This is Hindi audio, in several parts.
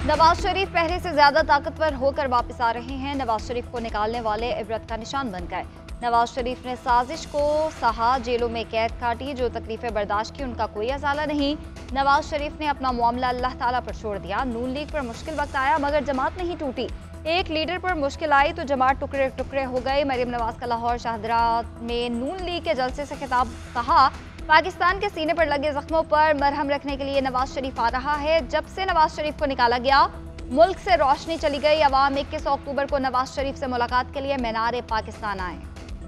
नवाज शरीफ पहले से ज्यादा ताकतवर होकर वापस आ रहे हैं। नवाज शरीफ को निकालने वाले इबरत का निशान बन गए। नवाज शरीफ ने साजिश को सहा, जेलों में कैद काटी, जो तकलीफें बर्दाश्त की उनका कोई असाला नहीं। नवाज शरीफ ने अपना मामला अल्लाह ताला पर छोड़ दिया। नून लीग पर मुश्किल वक्त आया मगर जमात नहीं टूटी। एक लीडर पर मुश्किल आई तो जमात टुकड़े टुकड़े हो गए। मरियम नवाज का लाहौर शाहदरा में नून लीग के जलसे से खिताब, कहा पाकिस्तान के सीने पर लगे जख्मों पर मरहम रखने के लिए नवाज शरीफ आ रहा है। जब से नवाज शरीफ को निकाला गया मुल्क से रोशनी चली गई। अवाम 21 अक्टूबर को नवाज शरीफ से मुलाकात के लिए मीनार पाकिस्तान आए।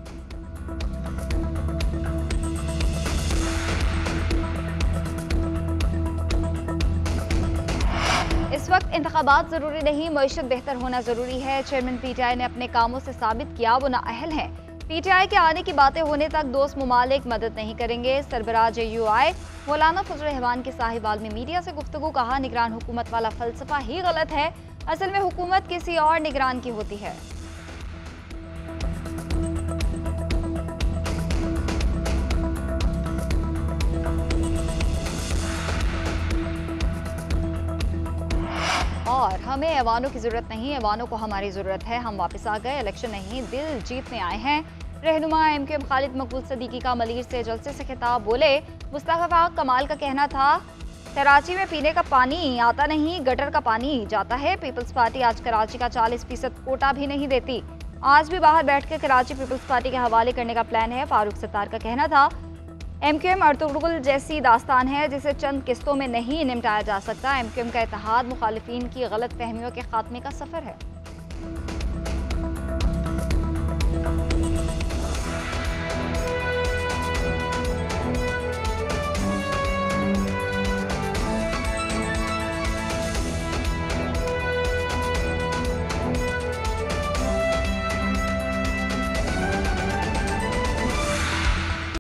इस वक्त इंतखाबात जरूरी नहीं, मईशत बेहतर होना जरूरी है। चेयरमैन पीटीआई ने अपने कामों से साबित किया वो नाअहल हैं। पीटीआई के आने की बातें होने तक दोस्त मुमालिक मदद नहीं करेंगे। सरबराह JUI मौलाना फजल रहमान के साहिबाल में मीडिया से गुफ्तगू, कहा निगरान हुकूमत वाला फलसफा ही गलत है। असल में हुकूमत किसी और निगरान की होती है। और हमें ऐवानों की जरूरत नहीं, ऐवानों को हमारी जरूरत है। हम वापस आ गए, इलेक्शन नहीं दिल जीतने आए हैं। रहनुमा MQM खालिद मकबूल सदीकी का मलीर से जलसे से खिताब, बोले मुस्तफा कमाल का कहना था कराची में पीने का पानी आता नहीं, गटर का पानी जाता है। पीपल्स पार्टी आज कराची का 40% कोटा भी नहीं देती। आज भी बाहर बैठकर कराची पीपल्स पार्टी के हवाले करने का प्लान है। फारूक सत्तार का कहना था MQM अर्तुगरुल जैसी दास्तान है जिसे चंद किस्तों में नहीं निपटाया जा सकता। MQM का इत्तेहाद मुखालिफिन की गलत फहमियों के खात्मे का सफर है।